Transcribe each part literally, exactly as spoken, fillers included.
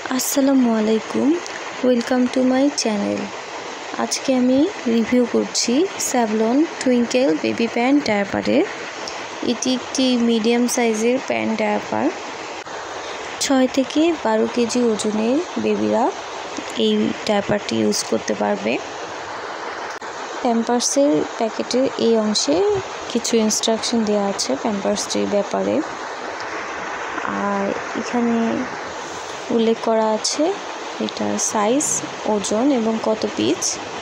আসসালামু আলাইকুম, welcome to my channel. আজকে আমি রিভিউ করছি স্যাভলন টুইঙ্কেল বেবি প্যান্ট ডায়াপারের। এটি একটি মিডিয়াম সাইজের প্যান্ট ডায়াপার। ছয় থেকে বারো কেজি ওজনের বেবিরা এই ডায়াপারটি ইউজ করতে পারবে। প্যাম্পার্সের প্যাকেটের এই অংশে কিছু ইনস্ট্রাকশন দেওয়া আছে প্যাম্পার্সটির ব্যাপারে, আর এখানে উল্লেখ করা আছে এটার সাইজ, ওজন এবং কত পিস।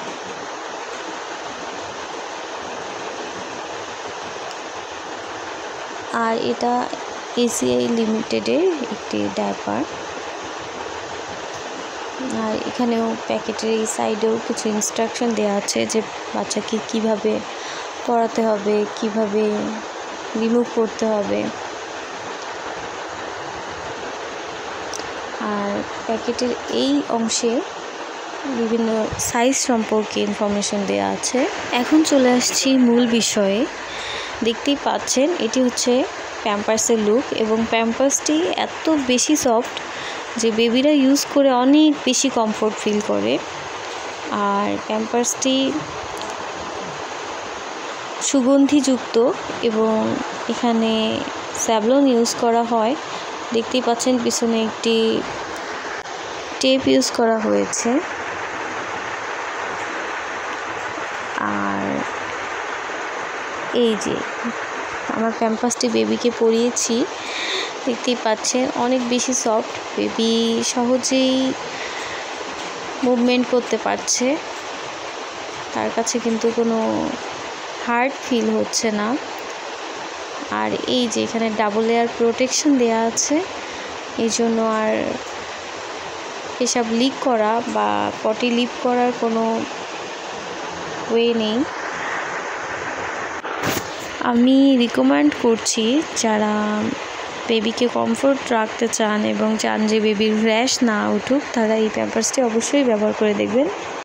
আর এটা এসিআই লিমিটেডের একটি ডায়াপার। আর এখানেও প্যাকেটের এই সাইডেও কিছু ইনস্ট্রাকশন দেওয়া আছে যে বাচ্চাকে কিভাবে পরাতে হবে, কিভাবে রিমুভ করতে হবে। আর প্যাকেটের এই অংশে বিভিন্ন সাইজ সম্পর্কে ইনফরমেশন দেওয়া আছে। এখন চলে আসছি মূল বিষয়ে। দেখতেই পাচ্ছেন এটি হচ্ছে প্যাম্পার্সের লুক, এবং প্যাম্পার্সটি এত বেশি সফট যে বেবিরা ইউজ করে অনেক বেশি কমফোর্ট ফিল করে। আর প্যাম্পার্সটি সুগন্ধিযুক্ত এবং এখানে স্যাভলন ইউজ করা হয়। দেখতেই পাচ্ছেন পিছনে একটি টেপ ইউজ করা হয়েছে। আর এই যে আমার প্যাম্পাসটি বেবিকে পরিয়েছি, দেখতেই পাচ্ছেন অনেক বেশি সফট। বেবি সহজেই মুভমেন্ট করতে পারছে, তার কাছে কিন্তু কোনো হার্ড ফিল হচ্ছে না। আর এই যে এখানে ডাবল লেয়ার প্রোটেকশন দেওয়া আছে, এই জন্য আর এসব লিক করা বা পটি লিক করার কোনো ওয়ে নেই। আমি রিকমেন্ড করছি যারা বেবিকে কমফোর্ট রাখতে চান এবং চান যে বেবির র্যাশ না উঠুক, তারা এই প্যাম্পার্সটি অবশ্যই ব্যবহার করে দেখবেন।